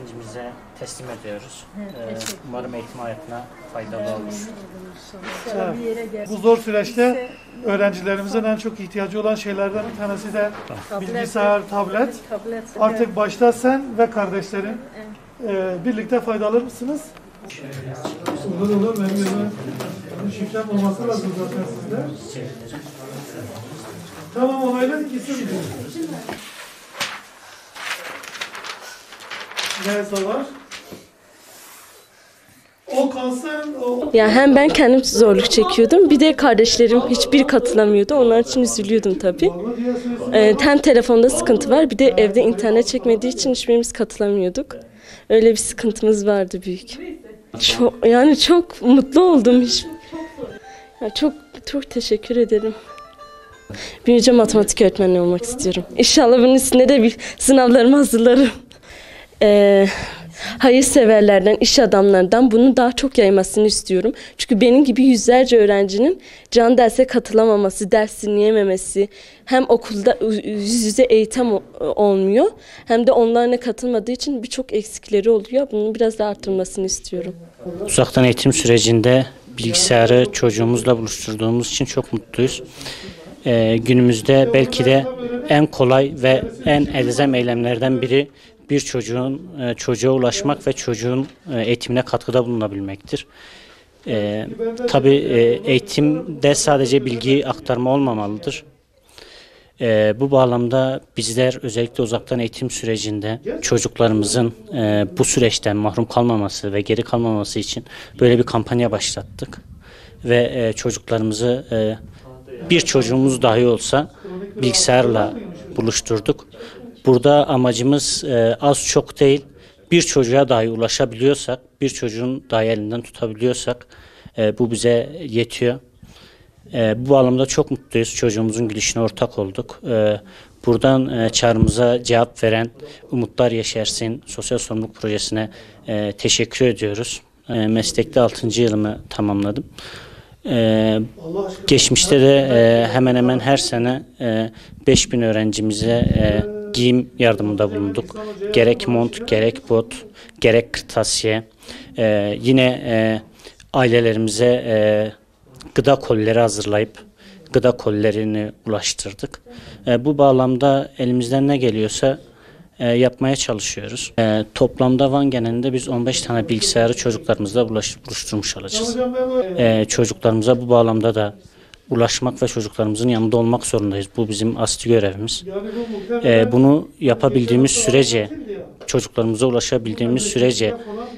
öğrencimize teslim ediyoruz. Umarım eğitim hayatına faydalı olur. Bu zor süreçte öğrencilerimizin en çok ihtiyacı olan şeylerden bir tanesi de bilgisayar, tablet. Artık başta sen ve kardeşlerin birlikte faydalanır mısınız? Olur. Benim şifrem olması lazım zaten sizde. Tamam, onayladık, isim diyor. Ne var? O kalsın, o... Ya hem ben kendim zorluk çekiyordum, bir de kardeşlerim hiçbir katılamıyordu. Onlar için üzülüyordum tabii. Hem telefonda sıkıntı var, bir de evde internet çekmediği için hiçbirimiz katılamıyorduk. Öyle bir sıkıntımız vardı büyük. Çok mutlu oldum. Çok teşekkür ederim. Büyüyünce matematik öğretmeni olmak istiyorum. İnşallah bunun üstüne de bir sınavlarımı hazırlarım. Hayırseverlerden, iş adamlarından bunu daha çok yaymasını istiyorum. Çünkü benim gibi yüzlerce öğrencinin canlı derse katılamaması, ders dinleyememesi, hem okulda yüz yüze eğitim olmuyor, hem de onlarla katılmadığı için birçok eksikleri oluyor. Bunun biraz daha arttırmasını istiyorum. Uzaktan eğitim sürecinde bilgisayarı çocuğumuzla buluşturduğumuz için çok mutluyuz. Günümüzde belki de en kolay ve en elzem eylemlerden biri bir çocuğa ulaşmak ve çocuğun eğitimine katkıda bulunabilmektir. Tabii eğitimde sadece bilgi aktarma olmamalıdır. Bu bağlamda bizler özellikle uzaktan eğitim sürecinde çocuklarımızın bu süreçten mahrum kalmaması ve geri kalmaması için böyle bir kampanya başlattık. Ve çocuklarımızı bir çocuğumuz dahi olsa bilgisayarla buluşturduk. Burada amacımız az çok değil, bir çocuğa dahi ulaşabiliyorsak, bir çocuğun dahi elinden tutabiliyorsak bu bize yetiyor. Bu bağlamda çok mutluyuz. Çocuğumuzun gülüşüne ortak olduk. Buradan çağrımıza cevap veren Umutlar Yeşersin Sosyal Sorumluluk Projesi'ne teşekkür ediyoruz. Meslekte 6. yılımı tamamladım. Geçmişte de hemen hemen her sene 5000 öğrencimize giyim yardımında bulunduk. Gerek mont, gerek bot, gerek kırtasiye. Yine ailelerimize gıda kolileri hazırlayıp gıda kolilerini ulaştırdık. Bu bağlamda elimizden ne geliyorsa yapmaya çalışıyoruz. Toplamda Van genelinde biz 15 tane bilgisayarı çocuklarımızla buluşturmuş olacağız. Çocuklarımıza bu bağlamda da ulaşmak ve çocuklarımızın yanında olmak zorundayız. Bu bizim asli görevimiz. Bunu yapabildiğimiz sürece, çocuklarımıza ulaşabildiğimiz sürece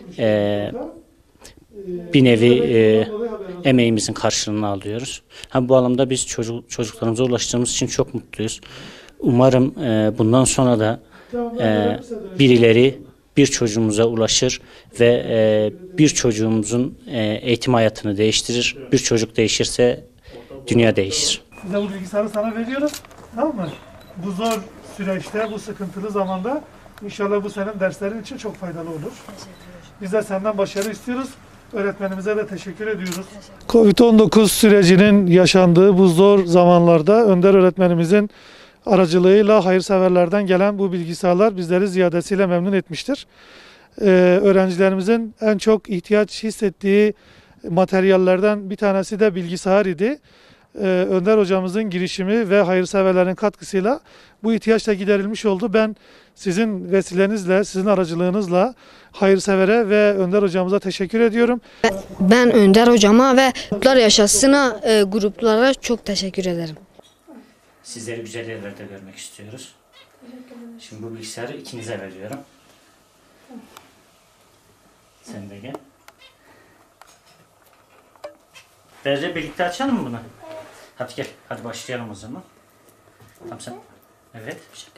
bir nevi emeğimizin karşılığını alıyoruz. Bu bağlamda biz çocuklarımıza ulaştığımız için çok mutluyuz. Umarım bundan sonra da birileri bir çocuğumuza ulaşır ve bir çocuğumuzun eğitim hayatını değiştirir. Bir çocuk değişirse dünya değişir. Size bu bilgisayarı sana veriyoruz. Tamam mı? Bu zor süreçte, bu sıkıntılı zamanda inşallah bu senin derslerin için çok faydalı olur. Biz de senden başarı istiyoruz. Öğretmenimize de teşekkür ediyoruz. Covid-19 sürecinin yaşandığı bu zor zamanlarda Önder öğretmenimizin aracılığıyla hayırseverlerden gelen bu bilgisayarlar bizleri ziyadesiyle memnun etmiştir. Öğrencilerimizin en çok ihtiyaç hissettiği materyallerden bir tanesi de bilgisayar idi. Önder hocamızın girişimi ve hayırseverlerin katkısıyla bu ihtiyaç da giderilmiş oldu. Ben sizin vesilenizle, sizin aracılığınızla hayırsevere ve Önder hocamıza teşekkür ediyorum. Ben Önder hocama ve Umutlar Yaşasın'a gruplara çok teşekkür ederim. Sizleri güzel yerlerde görmek istiyoruz. Şimdi bu bilgisayarı ikinize veriyorum. Sen de gel. Berce birlikte açalım mı bunu? Hadi gel. Hadi başlayalım o zaman. Tamam sen. Evet. Bir şey.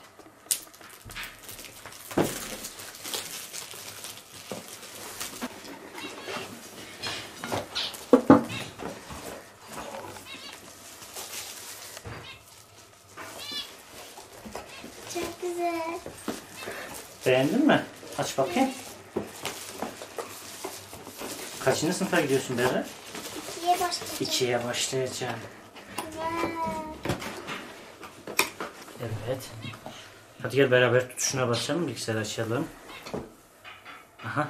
Çok güzel. Beğendin mi? Aç bakayım. Kaçıncı sınıfa gidiyorsun Berre? 2'ye başlayacağım. 2'ye başlayacağım. Evet. Hadi gel beraber tutuşuna basalım, bilgisayarı açalım. Aha.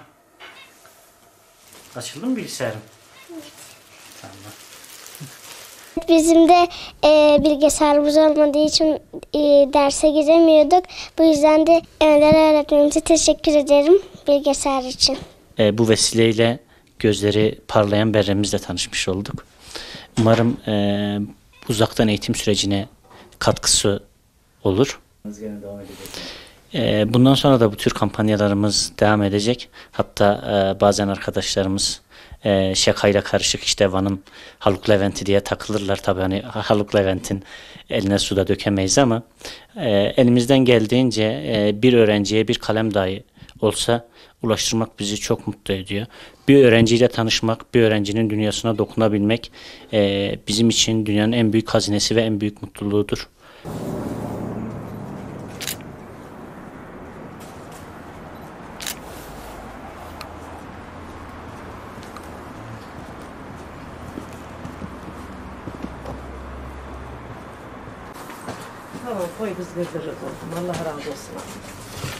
Açıldı mı bilgisayarın? Tamam. Bizim de bilgisayarımız olmadığı için derse giremiyorduk. Bu yüzden de Önder öğretmenimize teşekkür ederim bilgisayar için. Bu vesileyle gözleri parlayan Berrem'izle tanışmış olduk. Umarım uzaktan eğitim sürecine katkısı olur. Bundan sonra da bu tür kampanyalarımız devam edecek. Hatta bazen arkadaşlarımız şakayla karışık işte Van'ın Haluk Levent'i diye takılırlar. Tabii hani Haluk Levent'in eline suda dökemeyiz ama elimizden geldiğince bir öğrenciye bir kalem dahi olsa ulaştırmak bizi çok mutlu ediyor. Bir öğrenciyle tanışmak, bir öğrencinin dünyasına dokunabilmek bizim için dünyanın en büyük hazinesi ve en büyük mutluluğudur. Tamam koy biz gırgırız oğlum. Allah razı olsun.